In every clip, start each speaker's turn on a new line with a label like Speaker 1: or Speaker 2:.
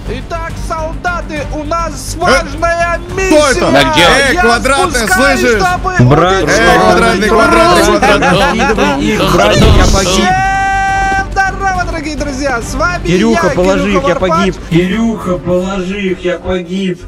Speaker 1: Итак, солдаты, у нас важная миссия.
Speaker 2: Да где?
Speaker 1: Я
Speaker 3: квадратный,
Speaker 1: спускаюсь,
Speaker 3: слышишь?
Speaker 1: чтобы
Speaker 2: Брат,
Speaker 1: уничтожить
Speaker 3: квадратный.
Speaker 2: Их, братья, я погиб.
Speaker 1: Всем здорово, дорогие друзья, с вами
Speaker 2: Кирюха,
Speaker 1: я,
Speaker 2: положи их,
Speaker 1: Кирюха
Speaker 2: я
Speaker 1: Варпач.
Speaker 2: погиб. Кирюха, положи их, я погиб.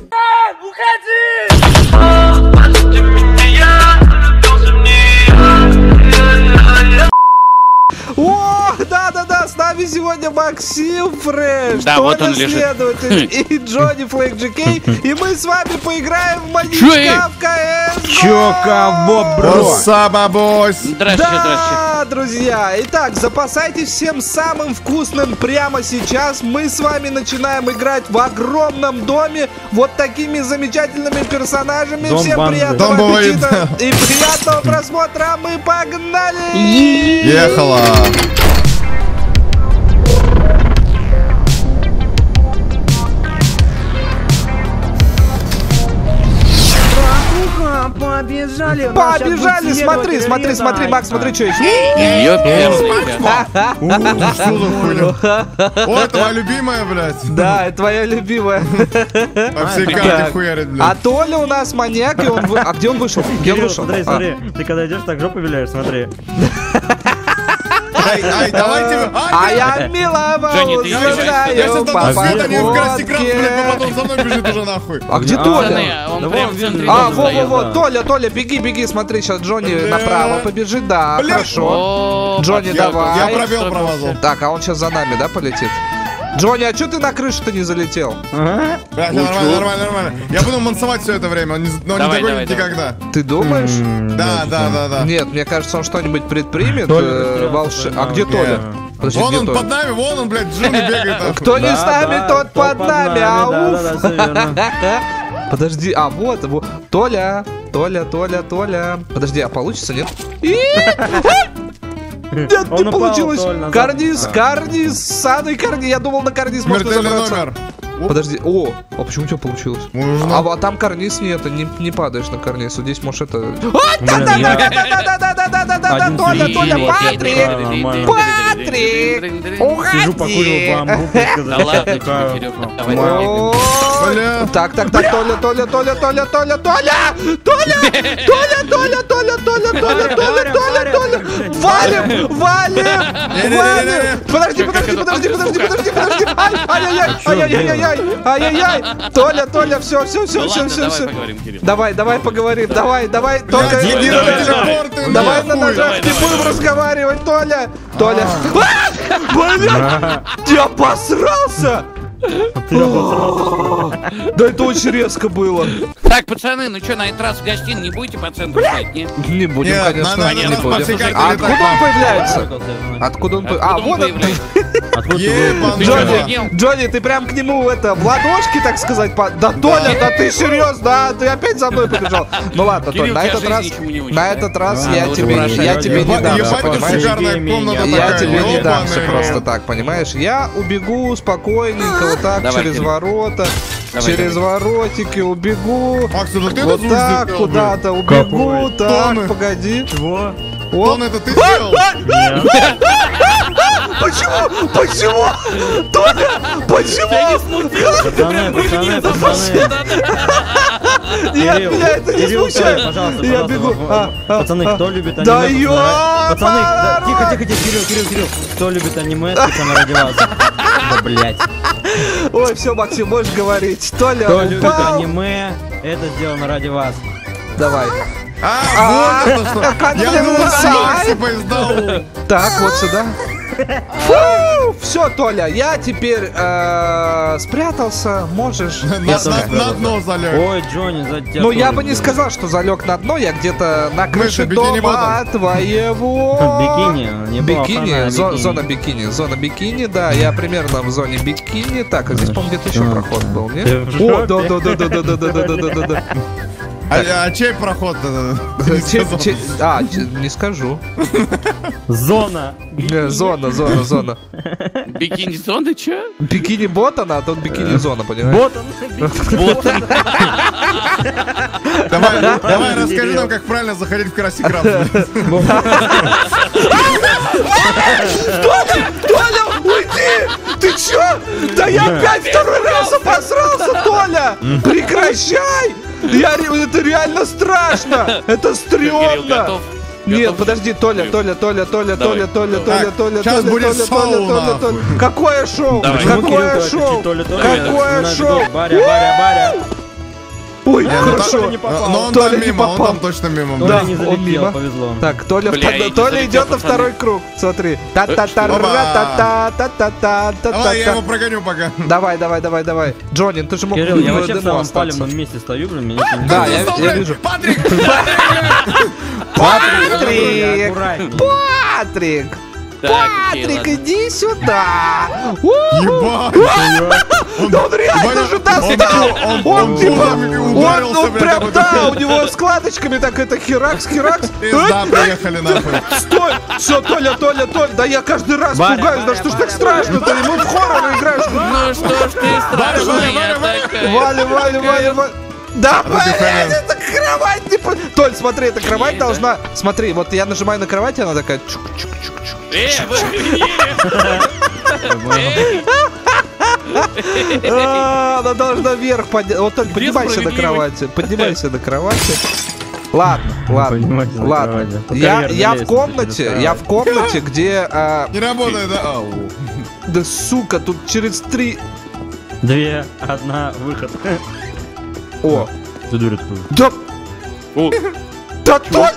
Speaker 1: О, да-да-да, с нами сегодня Максим Фреш,
Speaker 4: Да, вот он лежит.
Speaker 1: следователь и Джонни Флэк GK, и мы с вами поиграем в маньячка в КС.
Speaker 2: Чё, кого, бро?
Speaker 3: Сабабось.
Speaker 4: Здрасте, здрасте.
Speaker 1: Да, друзья, итак, запасайтесь всем самым вкусным прямо сейчас. Мы с вами начинаем играть в огромном доме вот такими замечательными персонажами.
Speaker 2: Дом
Speaker 1: Всем
Speaker 2: банды.
Speaker 1: приятного
Speaker 3: Дом
Speaker 1: аппетита и приятного просмотра. Мы погнали!
Speaker 3: Ехала.
Speaker 2: Побежали.
Speaker 1: Побежали, смотри, Макс, смотри, что еще.
Speaker 4: Ёперный.
Speaker 3: Что за хуйня? О, это моя любимая, блядь.
Speaker 1: Да, это твоя любимая.
Speaker 3: По всей карте
Speaker 1: Так.
Speaker 3: хуярит,
Speaker 1: А
Speaker 3: блядь.
Speaker 1: Толя у нас маньяк, и он... А где он вышел? Где он
Speaker 2: Кирилл,
Speaker 1: вышел?
Speaker 2: смотри,
Speaker 1: А.
Speaker 2: смотри. Ты когда идешь, так жопу виляешь, смотри.
Speaker 3: Ай, давайте вы.
Speaker 1: А я милого
Speaker 4: Джонни, ты
Speaker 3: Я сейчас
Speaker 1: узнаю
Speaker 3: там
Speaker 1: по
Speaker 3: свет, они в красикрам, блядь,
Speaker 1: походке.
Speaker 3: потом за мной бежит уже нахуй.
Speaker 1: А где
Speaker 4: Пацаны,
Speaker 1: Толя?
Speaker 4: он
Speaker 2: Да
Speaker 4: прям
Speaker 2: вон
Speaker 4: в центре
Speaker 2: видно.
Speaker 1: А,
Speaker 4: дома стоит.
Speaker 1: во-во-во, Толя, беги, смотри, сейчас Джонни направо побежит, да,
Speaker 3: Бля.
Speaker 1: хорошо.
Speaker 4: О,
Speaker 1: Джонни,
Speaker 4: подъехал.
Speaker 1: давай.
Speaker 3: Я пробел промазал.
Speaker 1: Так, а он сейчас за нами, да, полетит? Джонни, а что ты на крышу-то не залетел?
Speaker 2: Ага.
Speaker 3: Блядь, нормально. Я буду мансовать все это время, но не
Speaker 4: Давай,
Speaker 3: догонит
Speaker 4: давай.
Speaker 3: никогда.
Speaker 1: Ты думаешь?
Speaker 3: Да.
Speaker 1: Нет, мне кажется, он что-нибудь предпримет.
Speaker 2: Толя
Speaker 1: А где Толя? Подожди,
Speaker 3: Вон
Speaker 1: где
Speaker 3: он
Speaker 1: Толя?
Speaker 3: под нами, вон он, блядь, Джуни бегает. нахуй.
Speaker 1: Кто не с нами, тот под нами, ауф.
Speaker 2: Да, все верно.
Speaker 1: Подожди, а вот. Толя. Подожди, а получится, нет? Нет,
Speaker 2: Он
Speaker 1: не
Speaker 2: упал,
Speaker 1: получилось.
Speaker 2: Толь, назад.
Speaker 1: Карниз, Саный Карниз. Я думал, на карниз можно
Speaker 3: Смертельный
Speaker 1: забраться.
Speaker 3: номер.
Speaker 1: Подожди, а почему у тебя получилось?
Speaker 3: Можно.
Speaker 1: А там карниз нет, не падаешь на карниз. Вот здесь может это...
Speaker 2: Блин,
Speaker 1: Да-да-да-да-да-да-да-да-да-да-да-да-да-да,
Speaker 2: Один
Speaker 1: Толя,
Speaker 2: сидит,
Speaker 1: Толя,
Speaker 2: вот,
Speaker 1: Патрик!
Speaker 2: нормально.
Speaker 1: Патрик!
Speaker 2: Сижу, покурил бамбук.
Speaker 4: Да ладно тебе, Кирюха, давай.
Speaker 1: Ой.
Speaker 3: Бля.
Speaker 1: Так, Толя. Валим. Подожди. Ай-яй-яй. Толя, все.
Speaker 4: Давай поговорим, Кирилл.
Speaker 1: Давай поговорим. Давай. Только
Speaker 3: Блядь,
Speaker 1: не
Speaker 3: иди
Speaker 1: на
Speaker 3: на
Speaker 1: ножах.
Speaker 3: телепорты,
Speaker 1: Давай на
Speaker 3: нахуй.
Speaker 1: ножах не будем разговаривать, Толя. Блин, я обосрался. Да это очень резко было.
Speaker 4: Так, пацаны, ну что, на этот раз в гостиной не будете по центру стоять, нет?
Speaker 1: Не будем,
Speaker 3: Нет,
Speaker 1: конечно,
Speaker 3: надо
Speaker 1: не
Speaker 3: по
Speaker 1: будем.
Speaker 3: всей карте
Speaker 1: А
Speaker 3: летать.
Speaker 1: откуда он появляется? Откуда он появляется? А,
Speaker 4: Откуда
Speaker 1: вот
Speaker 4: он
Speaker 1: он.
Speaker 4: появляется?
Speaker 3: Ебаный.
Speaker 1: Джонни, Джонни, ты прям к нему это в ладошки, так сказать, да, Толя, да ты серьезно, да, ты опять за мной побежал. Ну ладно, Толь,
Speaker 4: Кирилл,
Speaker 1: на
Speaker 4: тебя
Speaker 1: этот
Speaker 4: жизнь
Speaker 1: раз,
Speaker 4: ничему не учит,
Speaker 1: на
Speaker 4: да?
Speaker 1: этот раз
Speaker 2: А,
Speaker 1: я
Speaker 2: ну,
Speaker 1: тебе
Speaker 2: хорошо,
Speaker 1: не
Speaker 2: ебать,
Speaker 1: дамся,
Speaker 3: Ебать, это
Speaker 1: понимаешь?
Speaker 3: шикарная комната
Speaker 2: Я
Speaker 1: Я
Speaker 3: такая,
Speaker 1: тебе не дамся
Speaker 3: ёбаный
Speaker 1: просто
Speaker 3: рот.
Speaker 1: так, понимаешь? Я убегу спокойненько вот так
Speaker 4: Давай,
Speaker 1: через
Speaker 4: Кирилл.
Speaker 1: ворота,
Speaker 4: Давай,
Speaker 1: через воротики убегу.
Speaker 3: Макс, это ты
Speaker 1: Вот
Speaker 3: этот звук
Speaker 1: так
Speaker 3: сделал,
Speaker 1: куда-то убегу,
Speaker 2: Какой?
Speaker 1: так,
Speaker 3: Тоны.
Speaker 1: погоди.
Speaker 2: Чего?
Speaker 1: О,
Speaker 3: Тон, это ты сделал?
Speaker 2: Нет.
Speaker 1: Почему? Толя, почему?
Speaker 2: Пацаны.
Speaker 1: Нет,
Speaker 2: Кирилл,
Speaker 1: меня это не
Speaker 2: Кирилл,
Speaker 1: смущает.
Speaker 2: пожалуйста,
Speaker 1: Я
Speaker 2: пожалуйста.
Speaker 1: бегу.
Speaker 2: Пацаны, кто любит аниме?
Speaker 1: Да ёбаный
Speaker 2: Пацаны, да,
Speaker 1: рот.
Speaker 2: тихо, Кирилл. Кто любит аниме, специально ради вас. Да, блядь.
Speaker 1: Ой, все, Максим, можешь говорить. Толя
Speaker 2: Кто любит
Speaker 1: упал.
Speaker 2: аниме, это сделано ради вас.
Speaker 1: Давай.
Speaker 3: А, вот это что.
Speaker 1: как
Speaker 3: Я
Speaker 1: ты
Speaker 3: думал,
Speaker 1: называешь?
Speaker 3: Макси поиздал.
Speaker 1: Так, вот сюда. Все, Толя, я теперь спрятался, можешь.
Speaker 3: На дно залег.
Speaker 2: Ой, Джонни, за тебя.
Speaker 1: Ну, я
Speaker 2: тоже
Speaker 1: бы не
Speaker 2: делаю.
Speaker 1: сказал, что залег на дно, я где-то на крыше
Speaker 3: бикини
Speaker 1: дома твоего.
Speaker 2: Бикини, не было
Speaker 1: Бикини,
Speaker 2: фана,
Speaker 1: зона бикини, да, я примерно в зоне бикини. Так, а здесь, по-моему, где-то еще проход был, нет?
Speaker 2: Ты в
Speaker 1: О,
Speaker 2: жопе?
Speaker 1: да.
Speaker 3: А чей проход-то?
Speaker 1: Не скажу.
Speaker 2: Зона.
Speaker 1: Зона.
Speaker 4: Бикини-зона, чё?
Speaker 1: Бикини ботана, а тут бикини зона, понимаешь?
Speaker 2: Вот он.
Speaker 3: Давай расскажи нам, как правильно заходить в красикрам.
Speaker 1: Толя, уйди! Ты чё? Да я опять второй раз обосрался, Толя! Прекращай! Это реально страшно! Это
Speaker 4: Кирилл,
Speaker 1: стрёмно!
Speaker 4: готов?
Speaker 1: Нет,
Speaker 4: Готов?
Speaker 1: подожди, Толя.
Speaker 4: Так, сейчас
Speaker 3: будет шоу, нахуй.
Speaker 1: Какое шоу?
Speaker 4: Давай.
Speaker 1: Какое шоу? Какое шоу?
Speaker 2: Баря.
Speaker 1: Ой,
Speaker 3: Не, ну
Speaker 1: хорошо.
Speaker 3: так- Но он
Speaker 1: Толя
Speaker 3: там
Speaker 1: не
Speaker 3: мимо, он
Speaker 1: попал.
Speaker 3: там точно мимо.
Speaker 1: Да,
Speaker 2: Толя не
Speaker 1: он
Speaker 2: залетел,
Speaker 1: мимо.
Speaker 2: повезло.
Speaker 1: Так, Толя,
Speaker 4: Бля, я не
Speaker 1: Толя
Speaker 4: залетел,
Speaker 1: идет на
Speaker 4: пацаны.
Speaker 1: второй круг. Смотри.
Speaker 3: Давай, я его прогоню пока.
Speaker 1: Давай. Джонни, ты же мог
Speaker 2: Кирилл, я вообще в
Speaker 1: Демо
Speaker 2: самом
Speaker 1: остаться.
Speaker 2: палевном месте стою, блин, меня не
Speaker 1: Да,
Speaker 2: видно.
Speaker 1: я вижу.
Speaker 3: Патрик!
Speaker 1: Патрик!
Speaker 2: Аккуратнее.
Speaker 1: Патрик!
Speaker 4: Так, окей,
Speaker 1: Патрик,
Speaker 4: ладно.
Speaker 1: иди сюда!
Speaker 3: Ебать!
Speaker 1: Да он реально же достал! Он типа, он прям, да, у него складочками так это херакс.
Speaker 3: Пизда, приехали нахуй.
Speaker 1: Стой! Все, Толя, да я каждый раз
Speaker 2: Баря,
Speaker 1: пугаюсь, да
Speaker 2: Баря,
Speaker 1: что ж
Speaker 2: Баря,
Speaker 1: так страшно-то? Ну в хоррор играешь.
Speaker 4: Ну что ж ты страшная такая.
Speaker 1: Валя. Да, блядь,
Speaker 3: Халян.
Speaker 1: это кровать не... Толь, смотри, эта кровать
Speaker 4: Ей,
Speaker 1: должна... Смотри, вот я нажимаю на кровать, и она такая... чук-чук-чук-чук.
Speaker 4: Вы охренели?
Speaker 1: Она должна вверх подняться. Вот только поднимайся на кровати. Ладно.
Speaker 2: Поднимайся на кровати.
Speaker 1: Я в
Speaker 2: Наверное,
Speaker 1: комнате, где...
Speaker 3: Не работает, да? Ау.
Speaker 1: Да сука, тут через 3...
Speaker 2: 2, 1, выход.
Speaker 1: О,
Speaker 2: За дверь открою.
Speaker 1: да...
Speaker 4: О,
Speaker 1: Да Толя!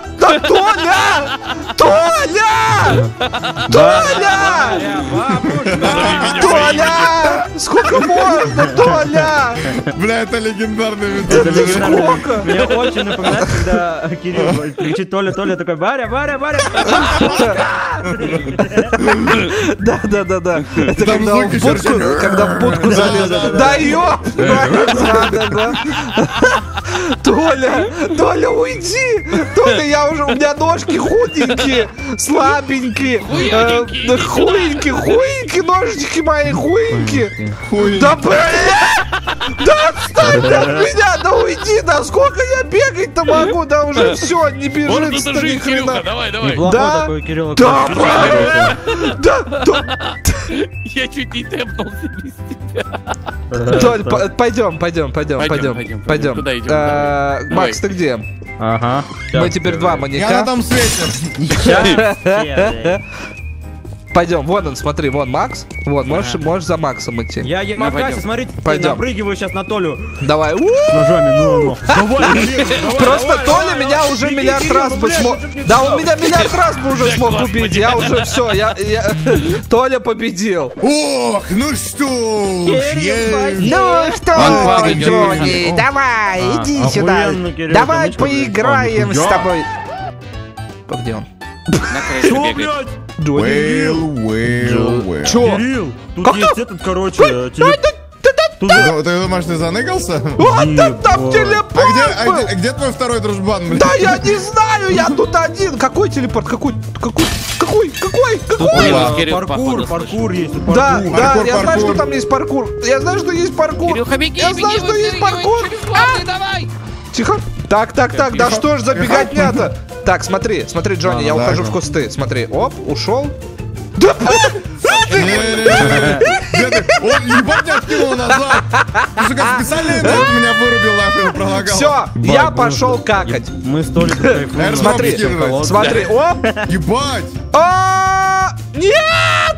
Speaker 1: Толя! Сколько можно, Толя?
Speaker 3: Бля, это легендарный вид.
Speaker 1: Сколько?
Speaker 2: Мне очень напоминает, когда Кирилл кричит Толя, такой, Баря.
Speaker 1: Да. Это
Speaker 3: Там
Speaker 1: когда он
Speaker 3: звуки
Speaker 1: в будку,
Speaker 3: чёрт-чёрт.
Speaker 1: когда в будку залез. Да ёп! Да. Толя, уйди! Толя, у меня ножки худенькие, слабенькие, хуенькие, ножички мои хуенькие. Да бля! Да отстань ты от меня, да уйди, да сколько я бегать-то могу, да уже все, не
Speaker 4: вот
Speaker 1: бежит
Speaker 4: это
Speaker 1: ни
Speaker 4: жизнь, Кирюха,
Speaker 1: хрена.
Speaker 4: давай.
Speaker 2: Неплохой
Speaker 1: Да?
Speaker 2: такой Кирилл.
Speaker 1: Да, да,
Speaker 4: Я чуть не тэпнул себе.
Speaker 1: Толь, пойдем.
Speaker 4: Пойдем. Куда идем?
Speaker 1: Макс, ты где?
Speaker 2: Ага.
Speaker 1: Мы теперь два
Speaker 3: Я на
Speaker 1: маньяка.
Speaker 3: том свете.
Speaker 1: Пойдем, вон он, смотри, вон Макс. Вот, можешь за Максом идти.
Speaker 2: Я в
Speaker 4: пойдем.
Speaker 2: кассе, смотрите,
Speaker 1: Пойдем.
Speaker 2: напрыгиваю сейчас на Толю
Speaker 1: Давай.
Speaker 2: ножами, ну.
Speaker 1: Просто Толя меня уже миллиард раз бы смог... Да, он меня миллиард раз бы уже смог убить. Я уже все, Толя победил.
Speaker 3: Ох, ну что ж,
Speaker 1: Ну что,
Speaker 4: Он падает,
Speaker 1: Джонни, давай, иди сюда.
Speaker 2: охуенно, Кирилл,
Speaker 1: Давай
Speaker 2: конечно,
Speaker 1: поиграем
Speaker 2: блядь.
Speaker 1: с тобой. Где он?
Speaker 4: На крыше
Speaker 2: Что,
Speaker 4: бегает.
Speaker 2: блядь?
Speaker 3: Well.
Speaker 1: Чё?
Speaker 2: Кирилл, тут
Speaker 1: Как
Speaker 2: есть этот, короче, Тут
Speaker 3: Ты думаешь, ты заныкался?
Speaker 1: Вот там телепорт
Speaker 3: А
Speaker 1: был.
Speaker 3: где твой второй дружбан, блядь?
Speaker 1: Да я не знаю, я тут один. Какой телепорт? Какой?
Speaker 4: Ой, Кирилл, походу,
Speaker 2: паркур есть, тут
Speaker 1: Да,
Speaker 2: паркур.
Speaker 1: да,
Speaker 3: Паркур,
Speaker 1: я знаю, что
Speaker 3: паркур.
Speaker 1: там есть паркур. Я знаю, что есть паркур.
Speaker 4: Кирюха, беги,
Speaker 1: Я знаю, что есть паркур.
Speaker 4: давай.
Speaker 1: Тихо. Так, да что ж за беготня-то? Так, смотри, Джонни, я
Speaker 3: Ладно,
Speaker 1: ухожу
Speaker 3: ладно.
Speaker 1: в кусты. Смотри, оп, ушел. Да,
Speaker 3: Где ты? Он ебать не откинул назад. Ты, сука, специально меня вырубил, нахуй, пролагал.
Speaker 1: все, я пошел какать.
Speaker 2: Мы столик кайфуем.
Speaker 1: Смотри,
Speaker 3: скидывать.
Speaker 1: смотри, оп.
Speaker 3: Ебать.
Speaker 1: Нет!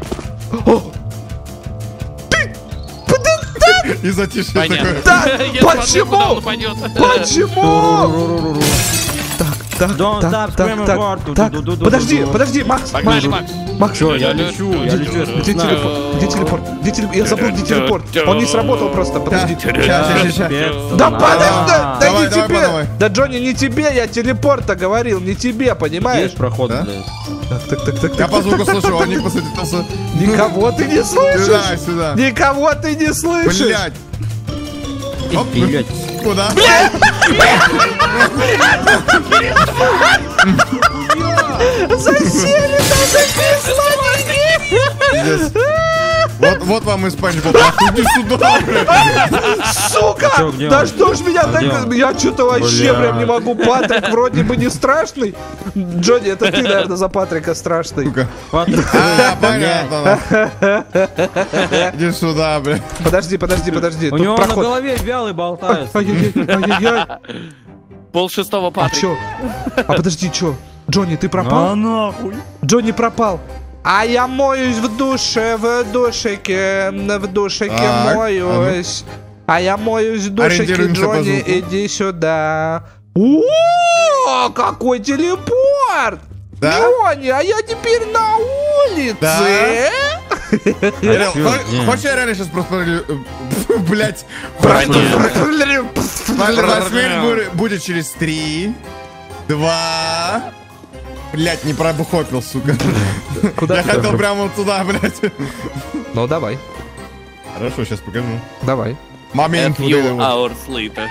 Speaker 3: И затишье
Speaker 4: Понятно.
Speaker 3: такое.
Speaker 1: Да,
Speaker 4: Я смотрю,
Speaker 1: почему?
Speaker 4: куда он упадет.
Speaker 1: Почему?
Speaker 2: Don't stop screaming for
Speaker 1: Так, подожди, Макс.
Speaker 4: Погнали, Макс.
Speaker 1: Макс,
Speaker 2: Я лечу.
Speaker 1: Где телепорт? Я забыл, где телепорт. Он не сработал просто, подожди.
Speaker 3: Сейчас.
Speaker 1: Да подожди, да
Speaker 3: Давай,
Speaker 1: не
Speaker 3: давай,
Speaker 1: тебе.
Speaker 3: давай.
Speaker 1: Да, Джонни, не тебе, я телепорт-то говорил, не тебе, понимаешь?
Speaker 2: Есть проход,
Speaker 3: Да?
Speaker 2: блядь.
Speaker 1: Так.
Speaker 3: Я по звуку слышу, он не посадился.
Speaker 1: Никого ты не слышишь?
Speaker 3: Сюда.
Speaker 1: Никого ты не слышишь?
Speaker 3: Блять. Оп,
Speaker 2: Блядь.
Speaker 3: куда?
Speaker 1: Засели там такие слоники!
Speaker 3: Вот вам и Спанч Боб. Иди сюда, блядь.
Speaker 1: Сука!
Speaker 2: Чё, где
Speaker 1: Да
Speaker 2: он?
Speaker 1: что ж меня
Speaker 2: Где
Speaker 1: так...
Speaker 2: он?
Speaker 1: Я что-то вообще
Speaker 2: Бля.
Speaker 1: прям не могу. Патрик вроде бы не страшный. Джонни, это ты, наверное, за Патрика страшный.
Speaker 3: Сука.
Speaker 2: Патрик,
Speaker 3: А, понятно. Иди сюда, блядь.
Speaker 1: Подожди.
Speaker 2: у
Speaker 1: Тут
Speaker 2: него на
Speaker 1: проход.
Speaker 2: голове вялый болтается.
Speaker 1: Ай-яй-яй.
Speaker 4: Пол-6
Speaker 1: А
Speaker 4: Патрик.
Speaker 1: чё? А подожди, чё? Джонни, ты пропал?
Speaker 2: нахуй.
Speaker 1: Джонни пропал. А я моюсь в душе, в душике
Speaker 3: Так,
Speaker 1: моюсь. А я моюсь в душике,
Speaker 3: Ориентируемся по
Speaker 1: Джонни,
Speaker 3: звуку.
Speaker 1: иди сюда. О, какой телепорт!
Speaker 3: Да?
Speaker 1: Джонни, а я теперь на улице.
Speaker 3: Да? Реал,
Speaker 2: чё,
Speaker 3: хочешь я реально сейчас просто... Блять.
Speaker 1: Блин.
Speaker 3: Смерть будет через 3, 2... Блять, не пробухопил, сука.
Speaker 1: Куда
Speaker 3: Я
Speaker 1: ты?
Speaker 3: хотел прямо вот туда, блять.
Speaker 1: Ну, давай,
Speaker 3: Хорошо, сейчас покажу.
Speaker 1: давай.
Speaker 3: Момент вот
Speaker 4: Few
Speaker 3: это вот.
Speaker 4: hours later.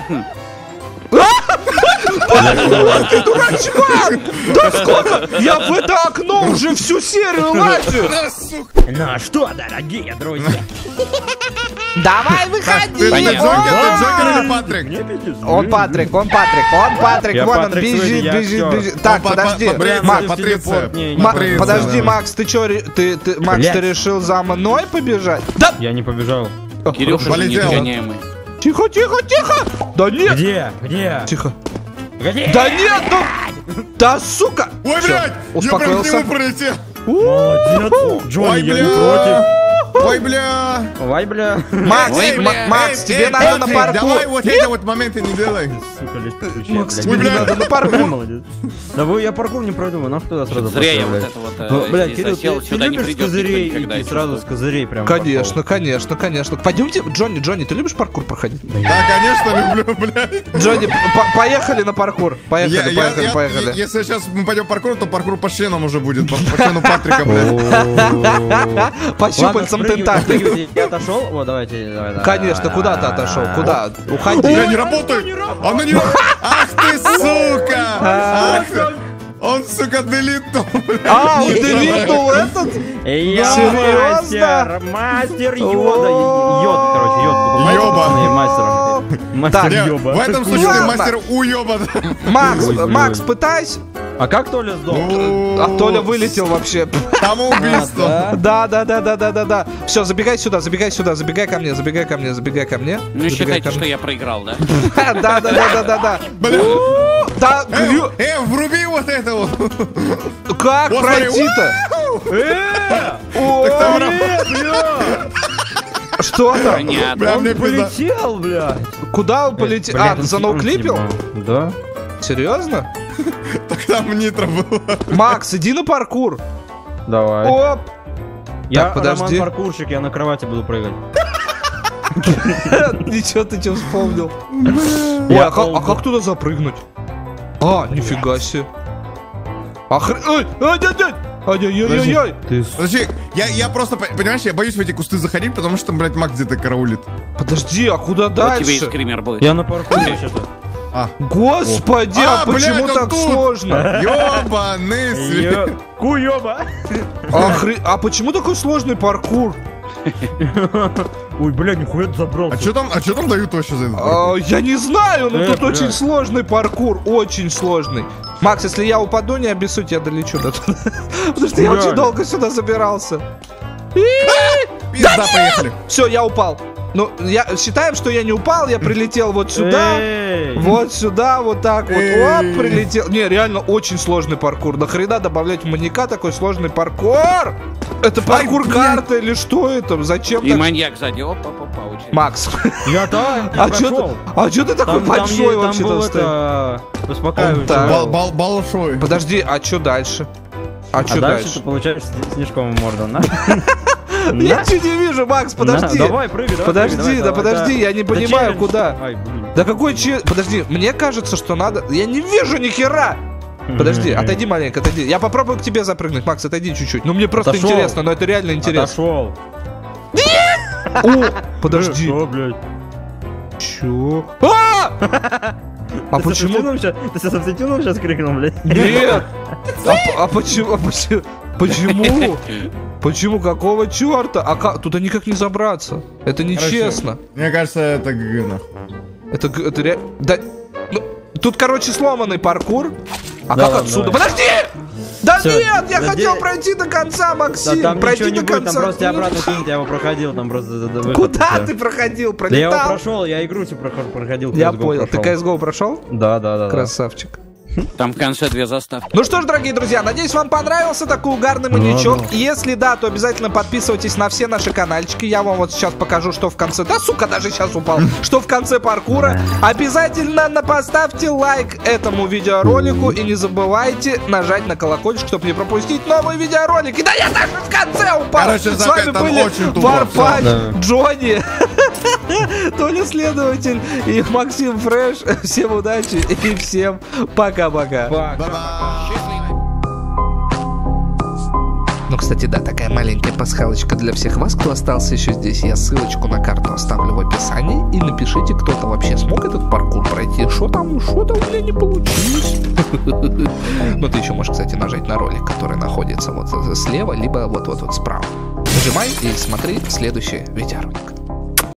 Speaker 1: Ты дурачок! Да сколько? Я в это окно уже всю серию лазю!
Speaker 2: Ну что, дорогие друзья?
Speaker 1: Давай,
Speaker 3: Ты
Speaker 1: выходи!
Speaker 3: Джокер или Патрик?
Speaker 1: Он Патрик,
Speaker 2: Я
Speaker 1: вон он
Speaker 2: Патрик
Speaker 1: бежит,
Speaker 2: Суэйзи, я
Speaker 1: бежит,
Speaker 2: актер.
Speaker 1: бежит. Так, подожди,
Speaker 3: Патриция,
Speaker 1: Макс,
Speaker 3: Патриция.
Speaker 2: Не,
Speaker 1: Ма-
Speaker 3: Патриция,
Speaker 1: подожди,
Speaker 3: да.
Speaker 1: Макс, ты чё, Макс,
Speaker 2: Блядь.
Speaker 1: ты решил за мной побежать? Да!
Speaker 2: Я не побежал.
Speaker 4: Кирюша же
Speaker 3: Полетел.
Speaker 4: недогоняемый.
Speaker 1: Тихо! Да нет!
Speaker 2: Где? Где?
Speaker 1: Тихо!
Speaker 2: Где?
Speaker 1: Да нет, ну! Да сука!
Speaker 3: Ой,
Speaker 1: Всё,
Speaker 3: блядь! Я прям к
Speaker 1: успокоился.
Speaker 3: нему пролетел.
Speaker 2: Молодец. Джонни,
Speaker 3: Ой,
Speaker 2: я не
Speaker 3: бля.
Speaker 2: против.
Speaker 3: Ой, бля.
Speaker 2: Ой, бля.
Speaker 1: Макс,
Speaker 4: Ой, бля.
Speaker 1: Макс, тебе
Speaker 3: Эй,
Speaker 1: надо на
Speaker 3: Патрик,
Speaker 1: паркур.
Speaker 3: давай вот эти вот моменты не делай.
Speaker 2: Сука, лезь подключи,
Speaker 1: Макс,
Speaker 2: блядь.
Speaker 1: тебе не
Speaker 3: бля.
Speaker 1: надо на паркур.
Speaker 2: Молодец. Да вы, я паркур не пройду, вы нахуй туда сразу
Speaker 4: Зря я
Speaker 2: пошли,
Speaker 4: вот
Speaker 2: блядь.
Speaker 4: это вот
Speaker 2: Ну, блядь,
Speaker 4: здесь
Speaker 2: Кирилл,
Speaker 4: засел,
Speaker 2: ты
Speaker 4: сюда не
Speaker 2: любишь с
Speaker 4: придет
Speaker 2: козырей
Speaker 4: никто никогда.
Speaker 2: идти сразу с козырей прям?
Speaker 1: Конечно. Пойдемте, Джонни, ты любишь паркур проходить?
Speaker 3: Да, конечно, люблю, блядь.
Speaker 1: Джонни, поехали на паркур. Поехали.
Speaker 3: Если сейчас мы пойдем паркур, то паркур по членам уже будет. По члену Патрика, блядь.
Speaker 1: По щупальцам тентаклей.
Speaker 2: Я отошел? Вот, давайте, давай.
Speaker 1: Конечно, куда ты отошел? Куда?
Speaker 3: Бля,
Speaker 1: Уходи.
Speaker 3: не работает. Она не работает. Ах ты, сука. Ах ты. Он, сука, делитнул.
Speaker 1: А, он делитнул этот?
Speaker 2: Я
Speaker 1: Серьезно?
Speaker 2: мастер йода. Йод, короче, йод. покупайте,
Speaker 3: Ёба.
Speaker 2: пацаны, мастером. Мастер
Speaker 1: Так,
Speaker 2: ёба.
Speaker 3: В этом случае ты
Speaker 1: Ладно.
Speaker 3: мастер уёба.
Speaker 1: Макс, пытайся.
Speaker 2: А как Толя сдох?
Speaker 1: А Толя вылетел вообще.
Speaker 3: Там убийство.
Speaker 1: Да. Все, забегай забегай ко мне.
Speaker 4: Ну,
Speaker 1: Забегай
Speaker 4: считайте,
Speaker 1: ко
Speaker 4: что
Speaker 1: мне.
Speaker 4: я проиграл, да?
Speaker 1: Да.
Speaker 3: Бля.
Speaker 1: Да,
Speaker 3: Вруби вот это вот.
Speaker 1: как
Speaker 3: Вот смотри.
Speaker 1: пройти-то?
Speaker 3: там
Speaker 1: Что там?
Speaker 4: Понятно.
Speaker 3: Бля, мне пизда.
Speaker 2: Полетел, блядь.
Speaker 1: Куда он полетел? А,
Speaker 2: Блядь,
Speaker 1: заноуклипил?
Speaker 2: Да.
Speaker 1: Серьезно?
Speaker 3: Так там нитро было.
Speaker 1: Макс, иди на паркур.
Speaker 2: Давай.
Speaker 1: Оп.
Speaker 2: Я
Speaker 1: Так, подожди.
Speaker 2: Роман паркурщик, я на кровати буду прыгать.
Speaker 1: Ничего ты что вспомнил? Ой,
Speaker 2: Я
Speaker 1: а
Speaker 2: ползу.
Speaker 1: как туда запрыгнуть? А, нифига себе. Ой, дядь! Ай-яй-яй-яй!
Speaker 2: Ты
Speaker 3: Подожди, я просто, понимаешь, я боюсь в эти кусты заходить, потому что там, блядь, Макс где-то караулит.
Speaker 1: Подожди, а куда
Speaker 4: Вот тебе и
Speaker 1: дальше?
Speaker 4: скример будет.
Speaker 2: Я на паркуре что-то.
Speaker 1: Господи, а
Speaker 3: блядь,
Speaker 1: почему
Speaker 3: он
Speaker 1: так
Speaker 3: тут.
Speaker 1: сложно?
Speaker 3: Ёбаный свет.
Speaker 2: Куёба.
Speaker 1: А почему такой сложный паркур?
Speaker 2: Ой, блядь, нихуя ты забрался.
Speaker 3: А чё там дают вообще за это?
Speaker 1: Я не знаю, но тут
Speaker 2: блядь.
Speaker 1: очень сложный паркур, очень сложный. Макс, если я упаду, не обессудь, я долечу до туда. Потому что я
Speaker 2: Реально.
Speaker 1: очень долго сюда забирался.
Speaker 3: Пизда, поехали.
Speaker 1: Все, я упал. Ну, считаем, что я не упал, я прилетел вот сюда.
Speaker 2: Эй.
Speaker 1: Вот сюда, вот так вот, оп, прилетел. Не, реально очень сложный паркур. Нахрена добавлять в маньяка такой сложный паркур? Это паркур
Speaker 3: блядь.
Speaker 1: карты или что это? Зачем
Speaker 4: И
Speaker 1: так?
Speaker 4: маньяк сзади. Опа-опа-опа. очень.
Speaker 1: Макс,
Speaker 2: Я да,
Speaker 1: а чё ты такой большой вообще
Speaker 2: был
Speaker 1: там стоишь?
Speaker 2: это успокаивающий.
Speaker 1: Так.
Speaker 3: Большой.
Speaker 1: Подожди, а что дальше? А
Speaker 2: А
Speaker 1: что
Speaker 2: дальше
Speaker 1: дальше?
Speaker 2: ты получаешь снежком в морду, на?
Speaker 1: Я ничего не вижу, Макс, подожди.
Speaker 2: Давай, прыгай, давай.
Speaker 1: Подожди,
Speaker 2: прыгай,
Speaker 1: да
Speaker 2: давай,
Speaker 1: подожди, я не
Speaker 2: Это
Speaker 1: понимаю,
Speaker 2: челлендж.
Speaker 1: куда.
Speaker 2: Ай, блин.
Speaker 1: Да какой Подожди, мне кажется, что надо... Я не вижу ни хера! Подожди, отойди маленько, отойди. Я попробую к тебе запрыгнуть, Макс, отойди чуть-чуть. Ну мне просто
Speaker 2: Отошел.
Speaker 1: интересно, но это реально интересно.
Speaker 2: Отошел.
Speaker 1: О, подожди.
Speaker 2: Что, блядь?
Speaker 1: Чё? А
Speaker 2: Ты
Speaker 1: почему?
Speaker 2: Ты сейчас Септюном сейчас крикнул, блядь?
Speaker 1: Нет! А почему? Почему? Почему? Какого черта? А как? Туда никак не забраться. Это нечестно.
Speaker 3: Мне кажется, это ГГ.
Speaker 1: Это реально... Да... Ну, тут, короче, сломанный паркур. А
Speaker 2: Да
Speaker 1: как
Speaker 2: ладно,
Speaker 1: отсюда?
Speaker 2: давай.
Speaker 1: Подожди! Да
Speaker 2: Всё,
Speaker 1: нет, я
Speaker 2: да
Speaker 1: хотел
Speaker 2: де-
Speaker 1: пройти до конца,
Speaker 2: Да,
Speaker 1: Максим.
Speaker 2: там
Speaker 1: Пройти
Speaker 2: ничего не
Speaker 1: до
Speaker 2: будет, там
Speaker 1: конца.
Speaker 2: просто обратно кинуть, я его проходил, там просто выход.
Speaker 1: Куда
Speaker 2: и всё.
Speaker 1: ты проходил?
Speaker 2: Да я его
Speaker 1: Пролетал?
Speaker 2: прошел, я игру всю проходил.
Speaker 1: Я
Speaker 2: CS:GO
Speaker 1: понял. Ты
Speaker 2: прошел.
Speaker 1: CSGO прошел?
Speaker 2: Да.
Speaker 1: Красавчик.
Speaker 4: Там в конце 2 заставки.
Speaker 1: Ну что ж, дорогие друзья, надеюсь, вам понравился такой угарный маньячок. Если да, то обязательно подписывайтесь на все наши канальчики. Я вам вот сейчас покажу, что в конце... Да, сука, даже сейчас упал. Что в конце паркура. Обязательно поставьте лайк этому видеоролику. И не забывайте нажать на колокольчик, чтобы не пропустить новые видеоролики. Да я даже в конце упал.
Speaker 3: Короче,
Speaker 1: С вами
Speaker 3: там
Speaker 1: были
Speaker 3: очень тупо
Speaker 1: Варпач,
Speaker 2: всё.
Speaker 1: Джонни, Толя Следователь и Максим Фреш. Всем удачи и всем пока-пока. Ну, кстати, да, такая маленькая пасхалочка для всех вас, кто остался еще здесь. Я ссылочку на карту оставлю в описании. И напишите, кто-то вообще смог этот паркур пройти. Что там у меня не получилось. Ну, ты еще можешь, кстати, нажать на ролик, который находится вот слева, либо вот справа. Нажимай и смотри следующий видеоролик.